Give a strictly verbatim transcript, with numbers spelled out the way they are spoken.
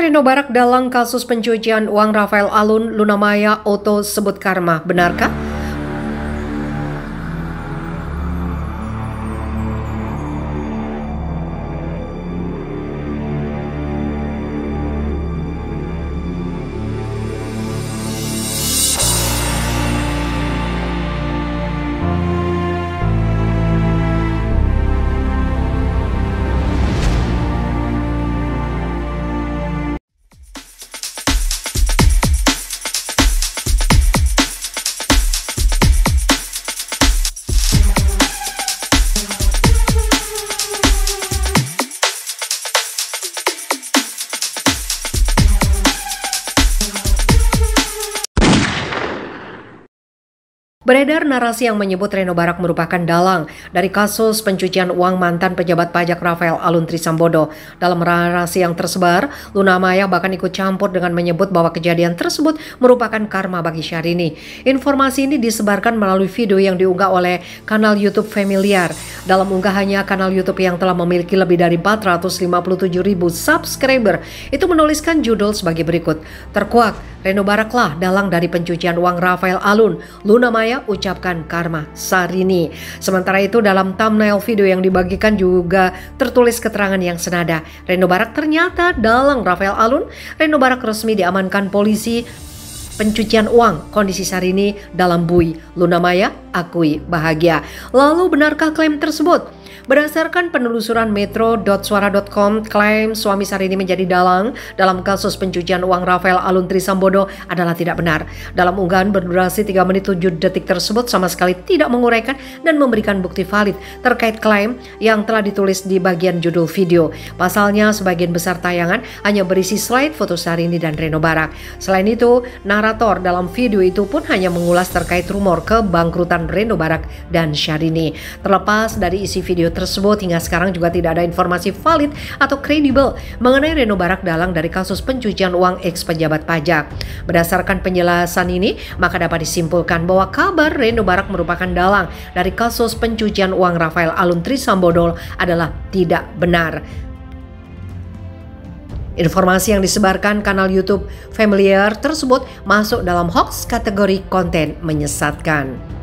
Reno Barak dalam kasus pencucian uang Rafael Alun, Luna Maya Auto sebut karma. Benarkah? Beredar narasi yang menyebut Reno Barak merupakan dalang dari kasus pencucian uang mantan pejabat pajak Rafael Alun Trisambodo. Dalam narasi yang tersebar, Luna Maya bahkan ikut campur dengan menyebut bahwa kejadian tersebut merupakan karma bagi Syahrini. Informasi ini disebarkan melalui video yang diunggah oleh kanal YouTube Familiar. Dalam unggahannya, kanal YouTube yang telah memiliki lebih dari empat ratus lima puluh tujuh ribu subscriber itu menuliskan judul sebagai berikut. Terkuak, Reno Baraklah dalang dari pencucian uang Rafael Alun. Luna Maya ucapkan karma Syahrini. Sementara itu dalam thumbnail video yang dibagikan juga tertulis keterangan yang senada. Reno Barak ternyata dalang Rafael Alun. Reno Barak resmi diamankan polisi pencucian uang. Kondisi Syahrini dalam bui. Luna Maya akui bahagia. Lalu benarkah klaim tersebut? Berdasarkan penelusuran metro dot suara dot com, klaim suami Syahrini menjadi dalang dalam kasus pencucian uang Rafael Alun Trisambodo adalah tidak benar. Dalam unggahan berdurasi tiga menit tujuh detik tersebut sama sekali tidak menguraikan dan memberikan bukti valid terkait klaim yang telah ditulis di bagian judul video. Pasalnya, sebagian besar tayangan hanya berisi slide foto Syahrini dan Reno Barak. Selain itu, narator dalam video itu pun hanya mengulas terkait rumor kebangkrutan Reno Barak dan Syahrini. Terlepas dari isi video tersebut, hingga sekarang juga tidak ada informasi valid atau kredibel mengenai Reno Barak dalang dari kasus pencucian uang ex pejabat pajak. Berdasarkan penjelasan ini, maka dapat disimpulkan bahwa kabar Reno Barak merupakan dalang dari kasus pencucian uang Rafael Alun Trisambodo adalah tidak benar. Informasi yang disebarkan kanal YouTube Familiar tersebut masuk dalam hoax kategori konten menyesatkan.